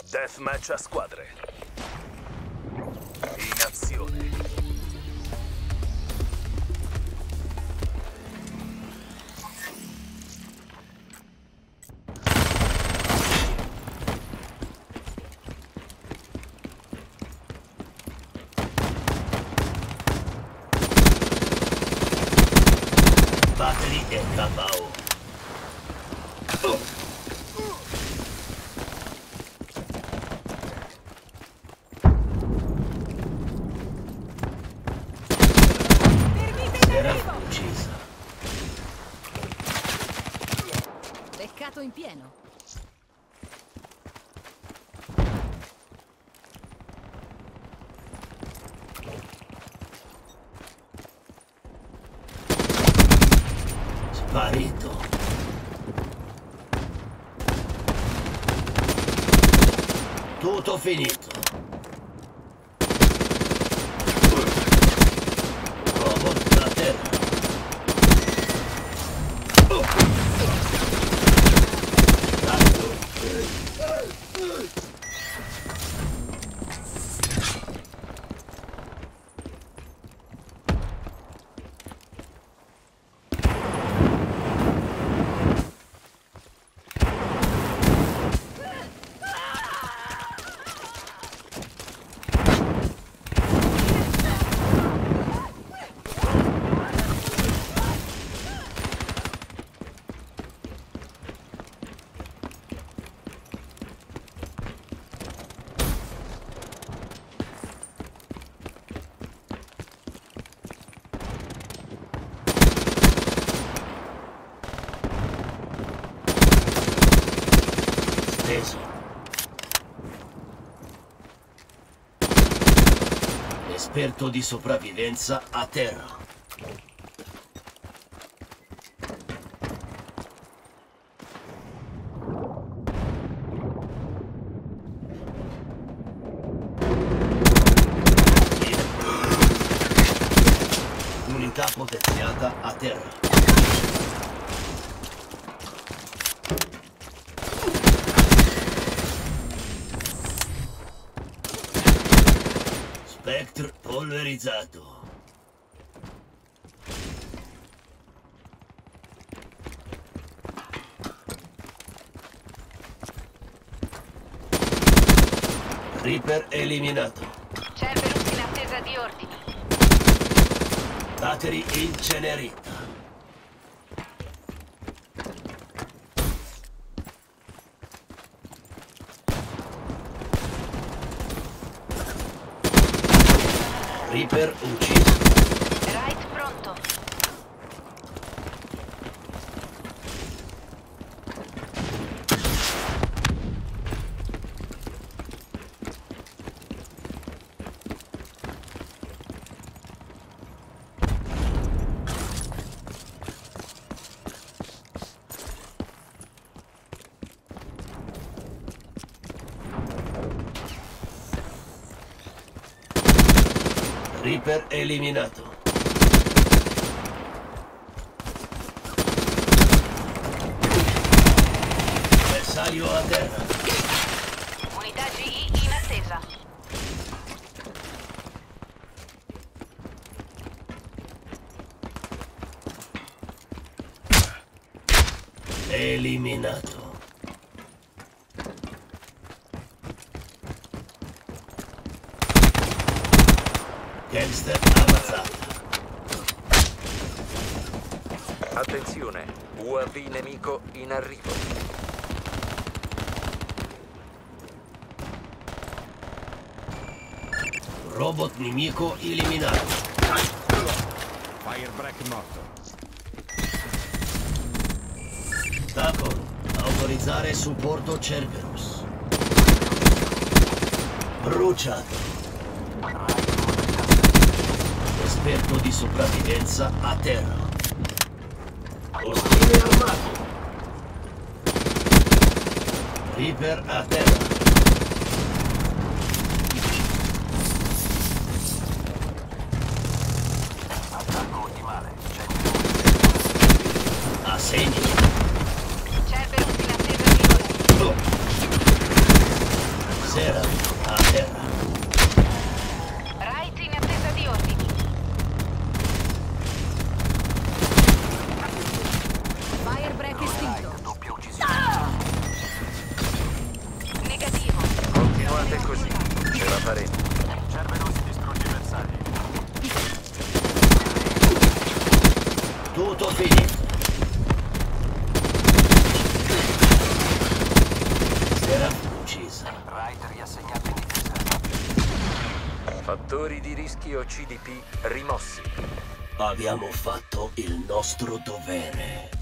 Deathmatch a squadre. In azione. Battery e KO. Era uccisa. Beccato in pieno. Sparito. Tutto finito. Robot a terra. Steso. Esperto di sopravvivenza a terra. Unità potenziata a terra. Spectre polverizzato. Reaper eliminato. Cerberus in attesa di ordini. Battery incenerita. Reaper ucciso. Right pronto. Reaper eliminato. Bersaglio a terra. Unità GI in attesa. Eliminato. Gangster ammazzato. Attenzione, UAV nemico in arrivo. Robot nemico eliminato. Firebreak morto. Tacon, autorizzare supporto Cerberus. Bruciato. Esperto di sopravvivenza a terra. Ostile armato. Reaper a terra. Attacco ottimale. A segni. Cerberus in attesa di ordini. faremo. Cerberus distrugge i bersagli. Tutto finito. Serafina uccisa. Wright riassegnato in difesa. Fattori di rischio CDP rimossi. Abbiamo fatto il nostro dovere.